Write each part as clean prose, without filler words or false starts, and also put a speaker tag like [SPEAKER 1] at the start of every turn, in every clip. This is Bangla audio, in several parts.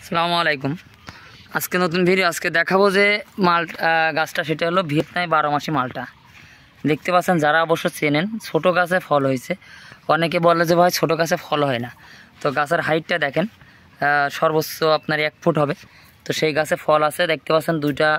[SPEAKER 1] আসসালামু আলাইকুম। আজকে নতুন ভিডিও। আজকে দেখাবো যে গাছটা সেটা হলো ভিয়েতনামি 12 মাসি মালটা। দেখতে পাচ্ছেন, যারা অবশ্য চেনেন, ছোট গাছে ফল হয়েছে। অনেকে বলে যে ভাই ছোট গাছে ফল হয় না, তো গাছের হাইটটা দেখেন, সর্বোচ্চ আপনার 1 ফুট হবে। তো সেই গাছে ফল আছে, দেখতে পাচ্ছেন দুইটা,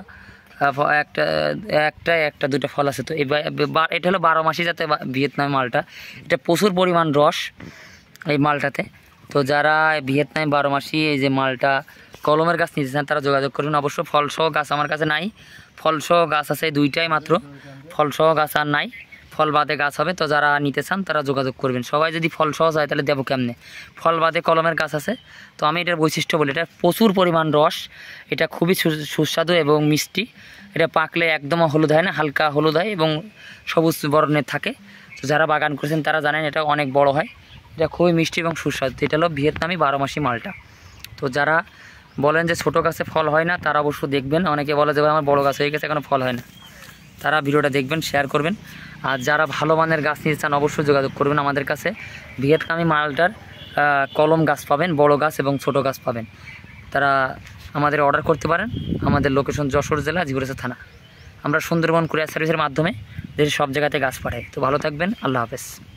[SPEAKER 1] একটা দুইটা ফল আছে। তো এটা হলো 12 মাসি জাতের ভিয়েতনামি মালটা। এটা প্রচুর পরিমাণ রস এই মালটাতে। তো যারা ভিয়েতনামি 12 মাসি এই যে মালটা কলমের গাছ নিতে চান তারা যোগাযোগ করবেন। অবশ্য ফলসহ গাছ আমার কাছে নাই, ফলসহ গাছ আছে দুইটাই মাত্র, ফলসহ গাছ আর নাই, ফল বাদে গাছ হবে। তো যারা নিতে চান তারা যোগাযোগ করবেন। সবাই যদি ফলসহ যায় তাহলে দেবো কেমনে, ফল বাদে কলমের গাছ আছে। তো আমি এটার বৈশিষ্ট্য বলি, এটা প্রচুর পরিমাণ রস, এটা খুবই সুস্বাদু এবং মিষ্টি। এটা পাকলে একদম হলুদ হয় না, হালকা হলুদ হয় এবং সবুজ বর্ণের থাকে। তো যারা বাগান করেছেন তারা জানেন এটা অনেক বড় হয়, এটা খুবই মিষ্টি এবং সুস্বাদু। এটা হলো ভিয়েতনামি 12 মাসি মালটা। তো যারা বলেন যে ছোটো গাছে ফল হয় না তারা অবশ্য দেখবেন। অনেকে বলে যে আমার বড় গাছ হয়ে গেছে এখনও ফল হয় না, তারা ভিডিওটা দেখবেন, শেয়ার করবেন। আর যারা ভালো মানের গাছ নিতে চান অবশ্যই যোগাযোগ করবেন আমাদের কাছে। ভিয়েতনামি মালটার কলম গাছ পাবেন, বড় গাছ এবং ছোট গাছ পাবেন। তারা আমাদের অর্ডার করতে পারেন। আমাদের লোকেশন যশোর জেলা, জীবরাসা থানা। আমরা সুন্দরবন কুরিয়ার সার্ভিসের মাধ্যমে দেশের সব জায়গাতে গাছ পাঠাই। তো ভালো থাকবেন, আল্লাহ হাফেজ।